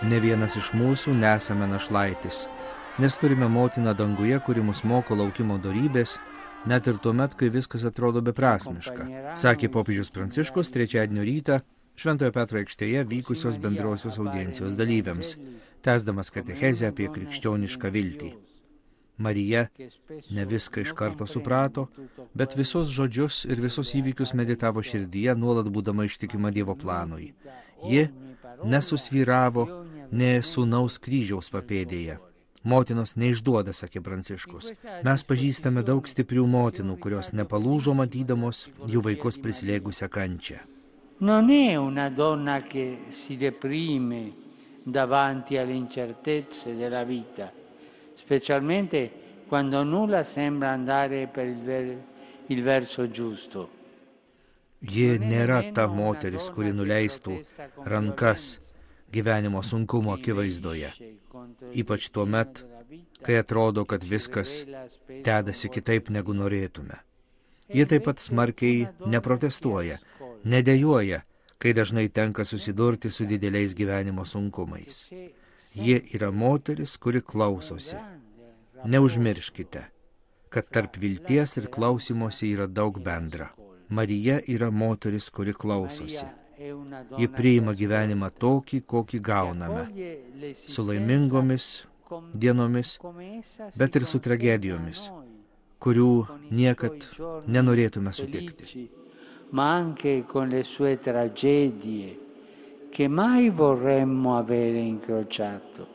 Ne vienas iš mūsų nesame našlaitis, nes turime motiną danguje, kuri mus moko laukimo dorybės, net ir tuomet, kai viskas atrodo beprasmiška, sakė popiežius Pranciškus trečiadienio rytą Šventojo Petro aikštėje vykusios bendrosios audiencijos dalyviams, tęsdamas katechezę apie krikščionišką viltį. Marija ne viską iš karto suprato, bet visus žodžius ir visus įvykius meditavo širdyje, nuolat būdama ištikima Dievo planui. Ji nesusvyravo nė sūnaus kryžiaus papėdėje. Motinos neišduoda, sakė Pranciškus. Mes pažįstame daug stiprių motinų, kurios nepalūžo matydamos jų vaikus prislėgusią kančią. Non è una donna che si deprime davanti alle incertezze della vita, specialmente quando nulla sembra andare per il verso giusto. Ji nėra ta moteris, kuri nuleistų rankas gyvenimo sunkumo akivaizdoje, ypač tuo met, kai atrodo, kad viskas dedasi kitaip negu norėtume. Ji taip pat smarkiai neprotestuoja, nedejuoja, kai dažnai tenka susidurti su dideliais gyvenimo sunkumais. Ji yra moteris, kuri klausosi. Neužmirškite, kad tarp vilties ir klausimosi yra daug bendra. Marija yra moteris, kuri klausosi. Ji priima gyvenimą tokį, kokį gauname, su laimingomis dienomis, bet ir su tragedijomis, kurių niekad nenorėtume sutikti. Ma anche con le sue tragedie che mai vorremmo avere incrociato.